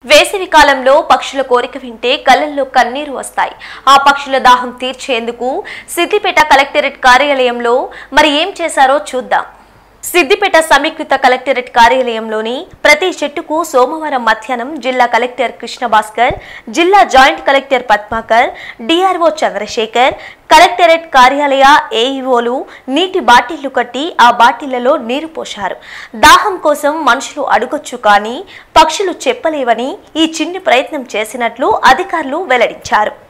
వేసవి కాలంలో పక్షుల కోరిక వింటే కళ్ళల్లో కన్నీరు వస్తాయి. ఆ పక్షుల దాహం తీర్చేందుకు సిద్దిపేట కలెక్టరేట్ కార్యాలయంలో మరి ఏం చేశారో చూద్దాం. సిద్దిపేట సమీకృత కలెక్టరేట్ కార్యాలయంలోని ప్రతి చెట్టుకు సోమవారం మధ్యాహ్నం జిల్లా కలెక్టర్ కృష్ణ భాస్కర్, జిల్లా joint collector Padmakar, DRO Chandrasekhar, collectorate కార్యాలయ ఏఈఓలు నీటి బాటిళ్లు కట్టి ఆ బాటిళ్లలో నీరు పోశారు. దాహం కోసం మనుషులు అడగొచ్చు కానీ పక్షులు చెప్పలేవని ఈ చిన్ని ప్రయత్నం చేసినట్లు అధికారులు వెల్లడించారు.